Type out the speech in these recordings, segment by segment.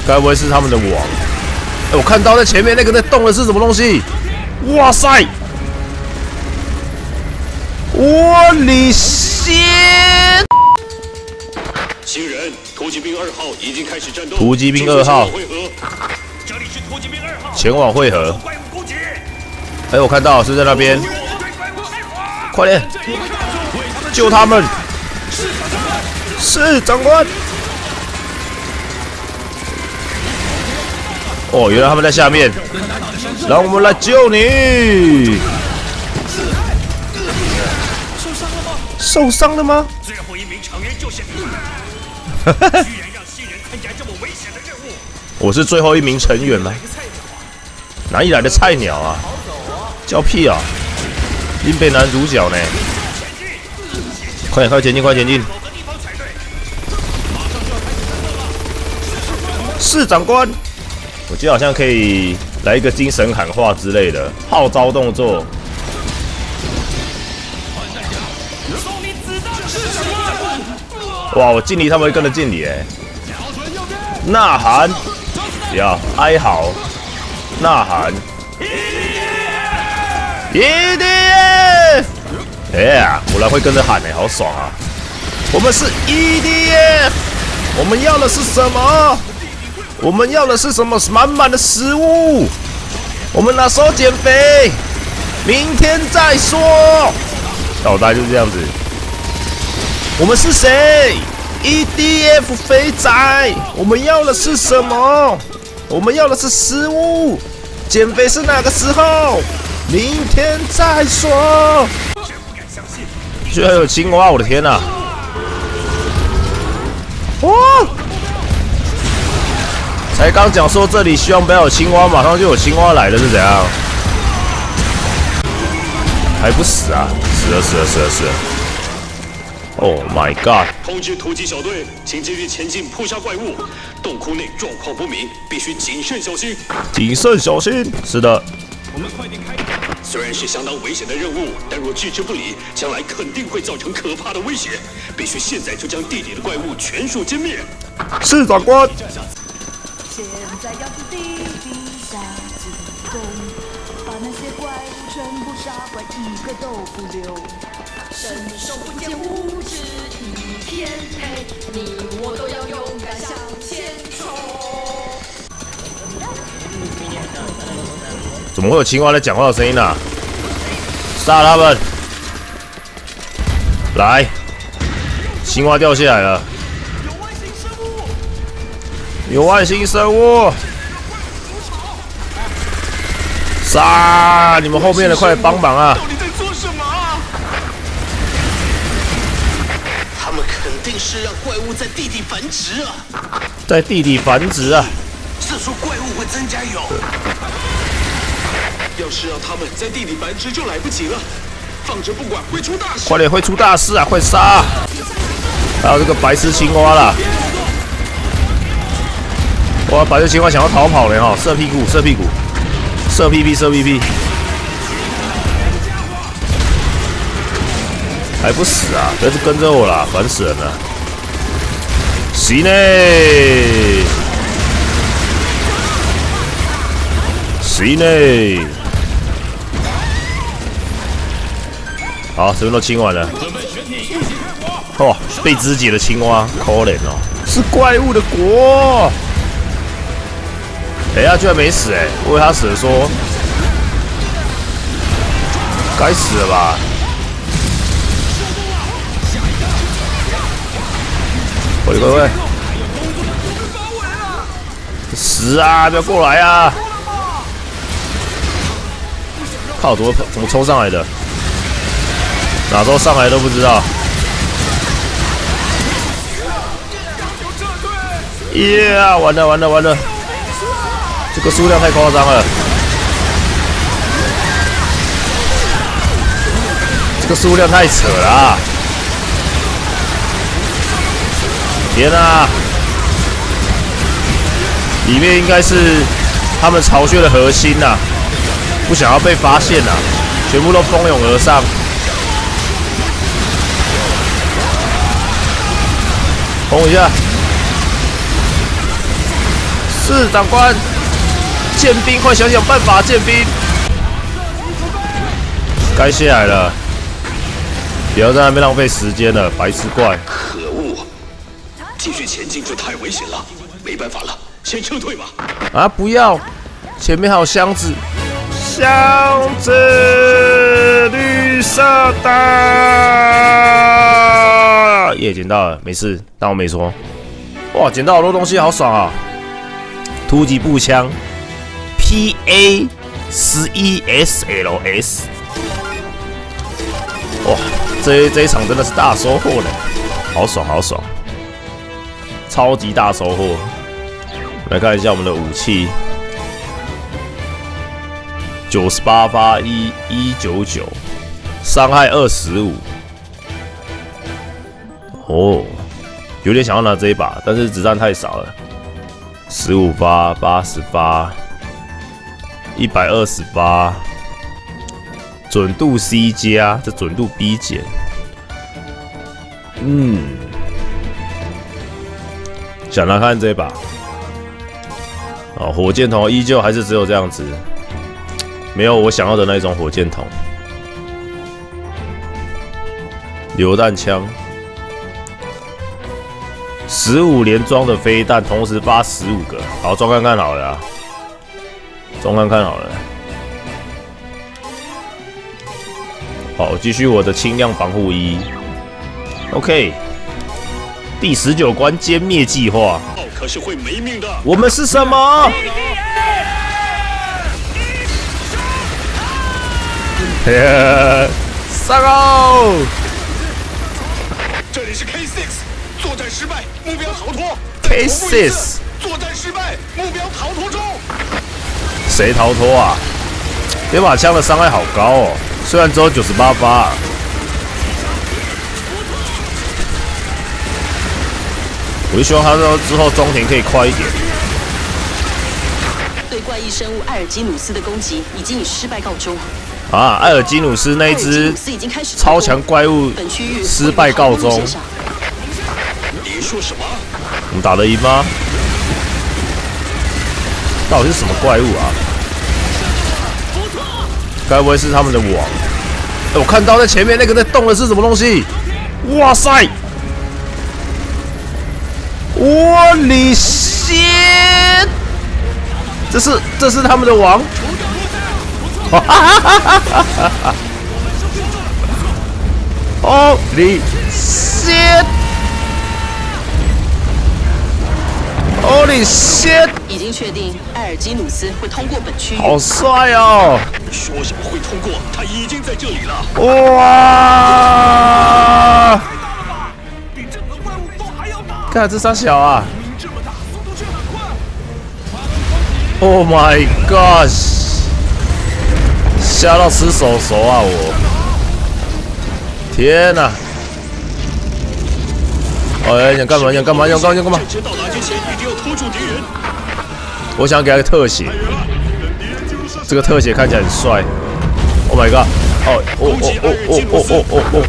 该不会是他们的网？哎，我看到在前面那个在动的是什么东西？哇塞！我的天！ 新人，突击兵2号已经开始战斗。 突击兵2号， 这里是突击兵2号， 前往汇合。哎，我看到是在那边，快点救他们！是长官。哦，原来他们在下面，让我们来救你。受伤了吗？ 最后一名成员就是你。居然让新人参加这么危险的任务。 我是最后一名成员吗？哪里来的菜鸟啊？叫屁啊！林北男主角呢？快点，快前进，快前进！是长官，我记得好像可以来一个精神喊话之类的号召动作。哇，我敬礼，他们会跟着敬礼哎！呐喊，不要哀嚎，呐喊。EDF， 哎呀，果然会跟着喊哎，好爽啊！我们是 EDF， 我们要的是什么？我们要的是什么？满满的食物。我们哪时候减肥？明天再说。大概就是这样子。我们是谁 ？EDF 肥仔。我们要的是什么？我们要的是食物。减肥是哪个时候？明天再说。居然有青蛙！我的天哪！哇！才刚讲说这里希望不要有青蛙，马上就有青蛙来了，是怎样？还不死啊！死了！ Oh my god！ 通知突击小队，请继续前进扑杀怪物。洞窟内状况不明，必须谨慎小心。 谨慎小心。是的。 我们快点开。虽然是相当危险的任务，但若置之不理，将来肯定会造成可怕的威胁。必须现在就将地底的怪物全数歼灭。 是长官。 现在要去地底下进攻，把那些怪物全部杀光，一个都不留。伸手不见五指一片黑，你我都要勇敢向前冲。 怎么会有青蛙在讲话的声音啊？杀他们！来，青蛙掉下来了。有外星生物！杀！你们后面的快帮忙啊！ 到底在做什么啊？他们肯定是让怪物在地底繁殖啊！ 在地底繁殖啊！ 这说怪物会增加有。要是让他们在地底繁殖就来不及了，放着不管会出大事。 快点，会出大事啊！快杀！还有这个白痴青蛙啦！哇，白痴青蛙想要逃跑了哈！射屁股，射屁股，射屁屁，射屁屁！还不死啊！不要跟着我啦，烦死人了！行嘞，行嘞。好，这边都清完了。哦，被肢解的青蛙，可怜哦，是怪物的国。哎呀，居然没死哎！我以为他死了说，该死了吧？喂！死啊！不要过来啊！靠，怎么冲上来的？哪时候上来都不知道。耶！完了！这个数量太夸张了，这个数量太扯了啊！天啊！里面应该是他们巢穴的核心呐、不想要被发现呐、全部都蜂拥而上。轰一下！ 是长官，剑兵，快想想办法，剑兵。该下来了，不要在那边浪费时间了，白痴怪！ 可恶，继续前进就太危险了，没办法了，先撤退吧。 啊，不要，前面还有箱子，箱子，绿色的，耶，捡到了，没事，当我没说。哇，捡到好多东西，好爽啊！突击步枪 ，PA11SLS。哇，这一场真的是大收获呢，好爽好爽，超级大收获。来看一下我们的武器，98发199，伤害25。哦，有点想要拿这一把，但是子弹太少了。15发88，128。准度 C 加，这准度 B 减。想来看这把。哦，火箭筒依旧还是只有这样子，没有我想要的那种火箭筒。榴弹枪，15连装的飞弹，同时发15个。好，装看看好了啊，装看看好了。好，继续我的轻量防护衣。OK， 第19关歼灭计划。 可是会没命的。 我们是什么？上哦！ 这里是 K6， 作战失败，目标逃脱。 K6， 作战失败，目标逃脱中。 谁逃脱啊？这把枪的伤害好高哦。虽然只有98发，我就希望他之后中庭可以快一点。 对怪异生物艾尔基努斯的攻击已经以失败告终。 啊，艾尔基努斯那一只超强怪物失败告终。 你说什么？ 我们打得赢吗？到底是什么怪物啊？该不会是他们的网？我看到在前面那个在动的是什么东西？哇塞！我的天！这是他们的网？哦，你shit！ Holy shit！ 已经确定艾尔基努斯会通过本区域。 好帅哦！ 说什么会通过？他已经在这里了。 哇！ 比任何怪物都还要大。 看这啥小啊这么大，速度却很快。 ！Oh my gosh！ 吓到吃手熟啊我！天哪！哎，想干嘛？想干嘛？想干嘛？ 战车到达之前，一定要拖住敌人。 我想给他个特写，这个特写看起来很帅。Oh my god！ 哦！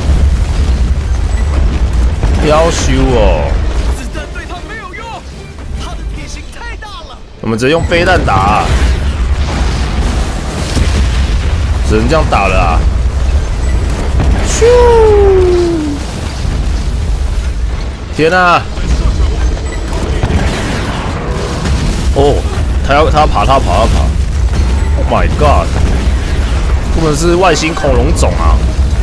要修哦！ 子弹对他没有用，他的体型太大了。 我们直接用飞弹打啊，只能这样打了啊！咻！天哪！哦，他要爬！Oh my god！ 根本是外星恐龙种啊！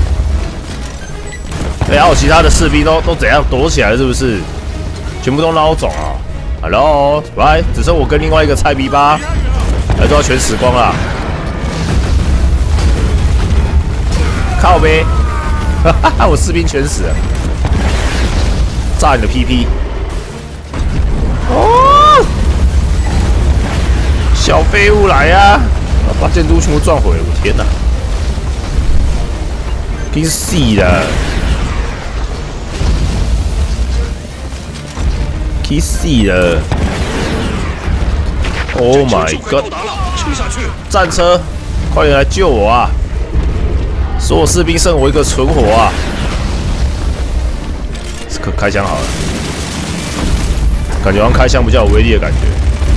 哎，还有其他的士兵都怎样躲起来了？是不是？全部都孬种啊 ！Hello， 来，只剩我跟另外一个菜逼吧，都要全死光了。靠呗！哈哈，我士兵全死了。 炸你的屁屁！哦，小废物来呀、啊！把建筑全部撞毁了！我天哪，拼死了！拼死了 ！Oh my god！ 战车，快点来救我啊！所有士兵剩我一个存活啊！ 开枪好了，感觉好像开枪比较有威力的感觉。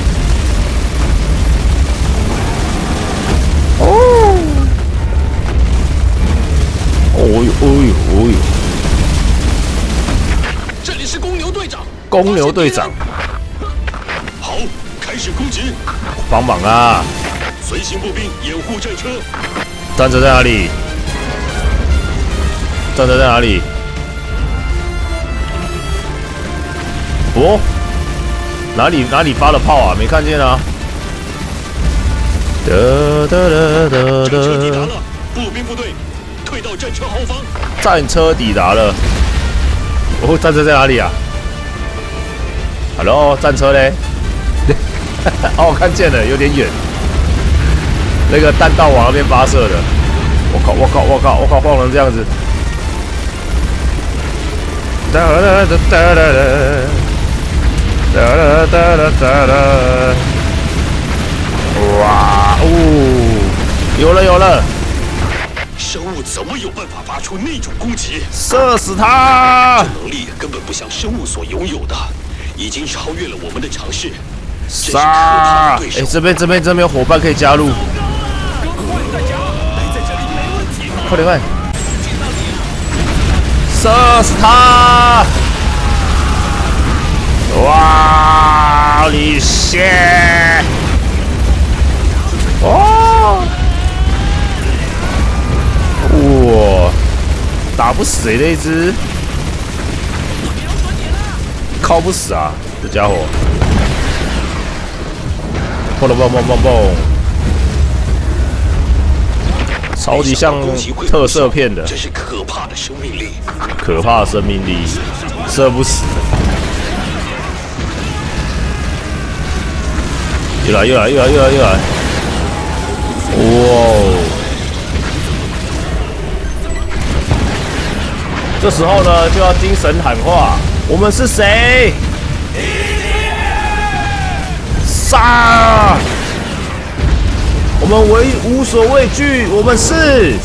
哦呦哦呦哦呦！ 这里是公牛队长。 公牛队长， 好，开始攻击！ 帮忙啊！ 随行步兵掩护战车。 战车在哪里？战车在哪里？哦，哪里发了炮啊？没看见啊！ 战车抵达了，步兵部队退到战车后方。 战车抵达了。哦，战车在哪里啊 ？Hello， 战车嘞？哦，看见了，有点远。那个弹道往那边发射的。我靠！我靠！我靠！我靠！晃成这样子。哒哒哒哒哒哒哒哒哒哒哒！哇哦！有了有了！ 生物怎么有办法发出那种攻击？ 射死他！ 这能力根本不像生物所拥有的，已经超越了我们的常识。 杀！哎，这边伙伴可以加入。快点快！射死他！哇！你谢！哦！哇！打不死那一只，靠不死啊！这家伙！砰砰砰砰砰！超级像特色片的， 这是可怕的生命力， 可怕的生命力，射不死。又来！哇！这时候呢，就要精神喊话：我们是谁？杀！我们无所畏惧，我们是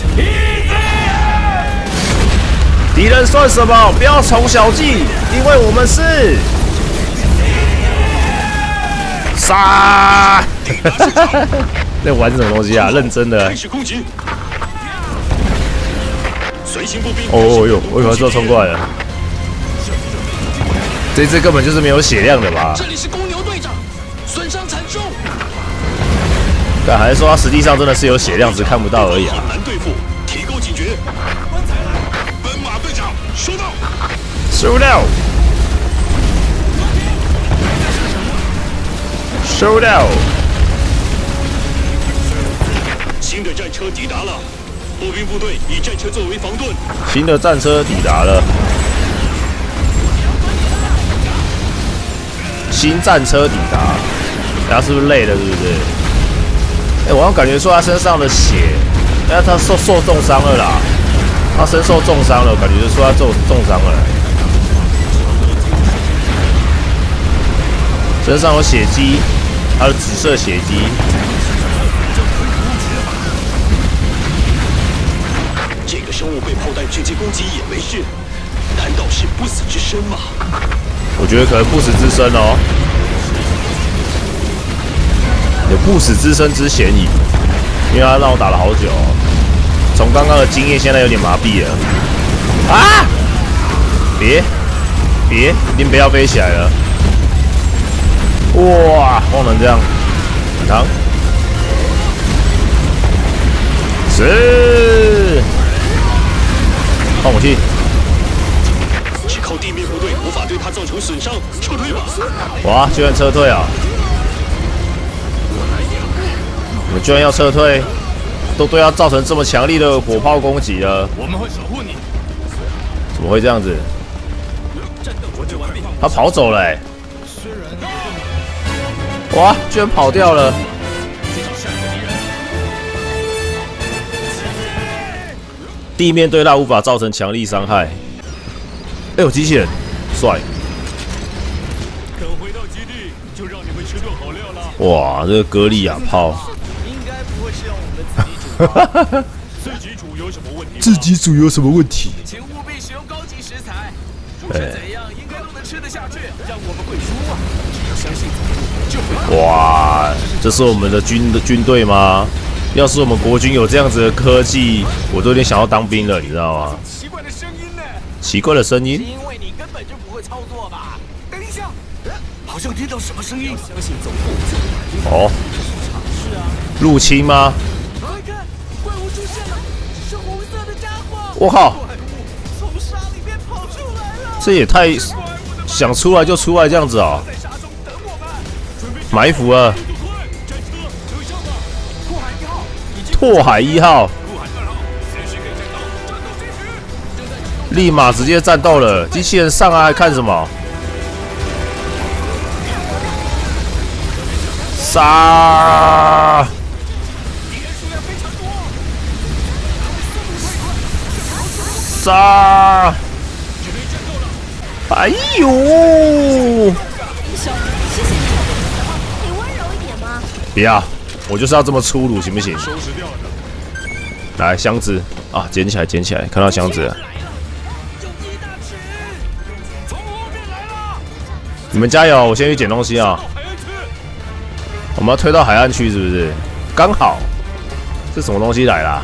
敌人算什么？不要宠小计，因为我们是杀！在玩什么东西啊？认真的。 开始攻击！随行步兵。 哦呦！我以为就冲过来了。这只根本就是没有血量的吧？ 这里是公牛队长，损伤惨重。 但还是说他实际上真的是有血量，只看不到而已啊。 很难对付，提高警觉。奔马队长，收到。 收到。收到。 新的战车抵达了，步兵部队以战车作为防盾。 新的战车抵达了。新战车抵达，大家是不是累了？是不是？哎，我好像感觉说他身上的血，哎，他受重伤了啦，他身受重伤了，感觉就说他重伤了，身上有血迹，他的紫色血迹。 这个生物被炮弹直接攻击也没事，难道是不死之身吗？ 我觉得可能不死之身哦。有不死之身之嫌疑，因为他让我打了好久、哦，从刚刚的经验现在有点麻痹了。啊！别，你不要飞起来了！哇，晃成这样，反弹，是，放武器。 只靠地面部队无法对他造成损伤，撤退吧！ 哇，居然撤退啊！你们居然要撤退，都对他造成这么强力的火炮攻击了。 我们会守护你。 怎么会这样子？他跑走了、欸，哇，居然跑掉了！地面对他无法造成强力伤害。哎呦，机器人，帅！ 等回到基地，就让你们吃顿好料了。 哇，这个歌利亚炮。 应该不会是让我们自己煮有什么问题？ 自己煮有什么问题？ 请务必使用高级食材，煮成怎样应该都能吃得下去，让我们会输啊！只要相信自己，就不要。 哇，这是我们的军队吗？ 要是我们国军有这样子的科技，我都有点想要当兵了，你知道吗？ 奇怪的声音呢？ 奇怪的声音， 因为你根本就不会操作吧？等一下，好像听到什么声音。相信总部哦，入侵吗？ 快看，怪物出现了，是红色的家伙。 我靠， 怪物从沙里面跑出来了。 这也太想出来就出来这样子啊！ 在沙中等我们。 埋伏了， 战车有效吗？拓海1号已经。 拓海1号陆海2号，随时可以战斗，战斗继续。 立马直接战斗了，机器人上来还看什么？杀！ 敌人数量非常多。 杀！ 准备战斗了。 哎呦！ 英雄，谢谢你。你温柔一点吗？ 不要，我就是要这么粗鲁，行不行？来，箱子啊，捡起来，捡起来，看到箱子了。 终极大尺从后面来了。 你们加油，我先去捡东西啊。 海岸区。 我们要推到海岸区，是不是？刚好，是什么东西来啦？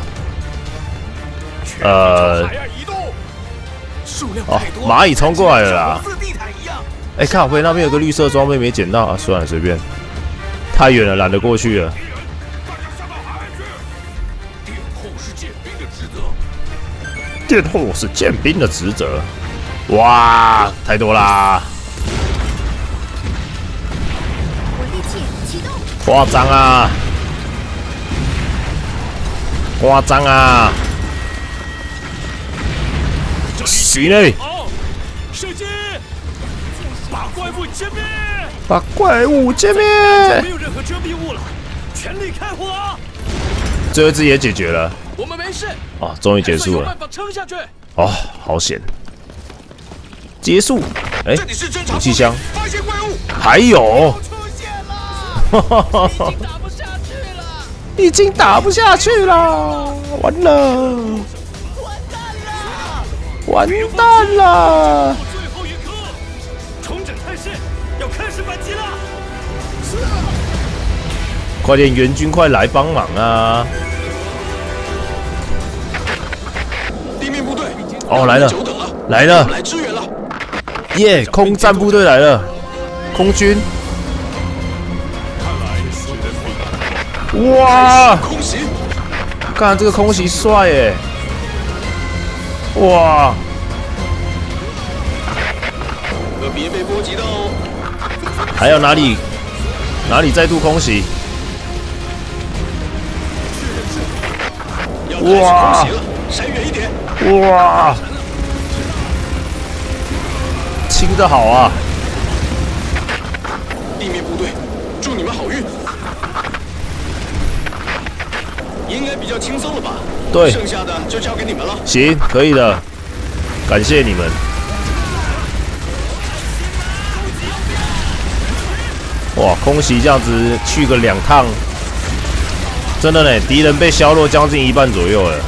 海岸移动。数量哦太多， 蚂蚁冲过来了啦像红色地毯一样。 哎，靠背那边有个绿色装备没捡到啊，算了，随便。太远了，懒得过去了。 大家下到海岸去。殿后是剑兵的职责。 殿后是剑兵的职责。哇，太多啦！ 我力剑启动。 夸张啊！夸张啊！行嘞， 好，射击，把怪物歼灭。 把怪物歼灭。 没有任何遮蔽物了，全力开火。 最后一只也解决了。 我们没事。 哦，终于结束了有办。法撑下去。 哦，好险！结束。哎， 这里是侦察武器箱， 发现怪物。 还有， 出现了，已经打不下去了。 已经打不下去了，完了，完蛋了！ 最后一刻，重整态势，要开始反击了。 快点，援军快来帮忙啊！ 地面部队哦，来了， 久等了， 来了， 来支援了。 耶！空战部队来了，空军。哇！ 空袭， 看这个空袭帅耶！哇！ 可别被波及到哦。 还有哪里再度空袭？ 要开始空袭了，闪远一点。 哇！清得好啊！ 地面部队，祝你们好运。应该比较轻松了吧？ 对， 剩下的就交给你们了。 行，可以的，感谢你们。哇，空袭这样子去个2趟，真的呢，敌人被削弱将近1半左右了，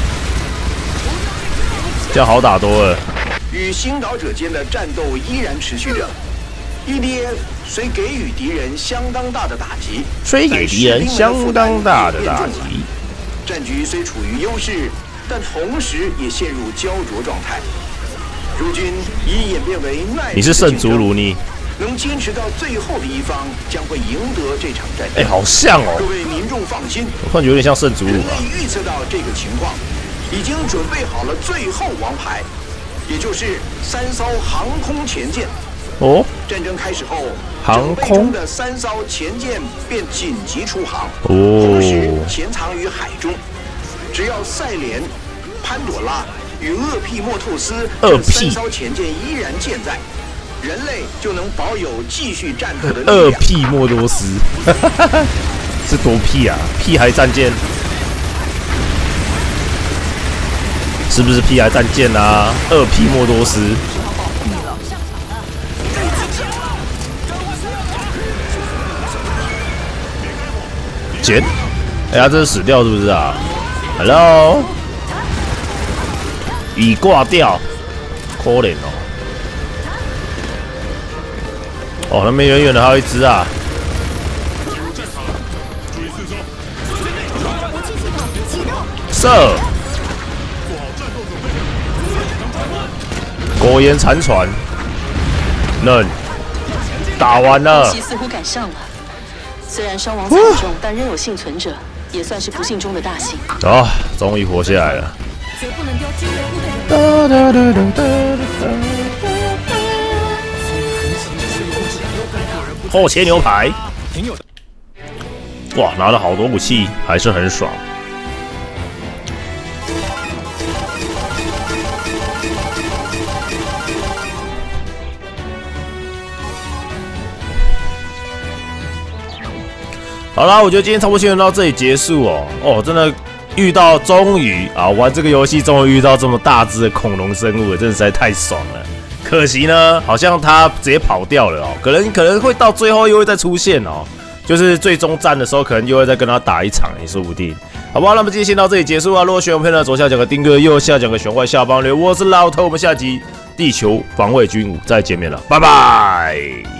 这样好打多了。 与星岛者间的战斗依然持续着。EDF 虽给予敌人相当大的打击， 虽给敌人相当大的打击， 战局虽处于优势，但同时也陷入焦灼状态。如今已演变为耐。 你是圣祖鲁尼？ 能坚持到最后的一方将会赢得这场战争。 哎，好像哦。 各位民众放心， 我感觉有点像圣祖鲁人啊。 类预测到这个情况，已经准备好了最后王牌，也就是3艘航空前舰。 哦， 战争开始后， 航空整备中的3艘前舰便紧急出航， 哦同时潜藏于海中。只要赛莲、潘朵拉与厄庇莫透斯这3艘前舰依然健在，人类就能保有继续战斗的力量。 厄庇莫多斯，是多屁啊？屁孩战舰，是不是屁孩战舰啊？厄庇莫多斯。捡，哎呀，这是死掉是不是啊 ？Hello， 已挂掉，可怜哦。哦，那边远远的还有一只啊！ 射！苟延残喘，嫩打完了。 奇似乎赶上了，虽然伤亡惨重，但仍有幸存者，也算是不幸中的大幸。 啊，终于活下来了。 绝不能丢精锐部队的。 后切牛排，哇，拿了好多武器，还是很爽。好啦，我觉得今天差不多新闻到这里结束哦。哦，真的终于啊，玩这个游戏终于遇到这么大只的恐龙生物了，真的实在太爽了。可惜呢，好像它直接跑掉了哦，可能会到最后又会再出现哦，就是最终战的时候，可能又会再跟它打一场，也说不定。好不好？那么今天先到这里结束啊。如果喜欢我片呢，左下角个订阅，右下角个玄幻下方留言。我是老头，我们下集地球防卫军5再见面了，拜拜。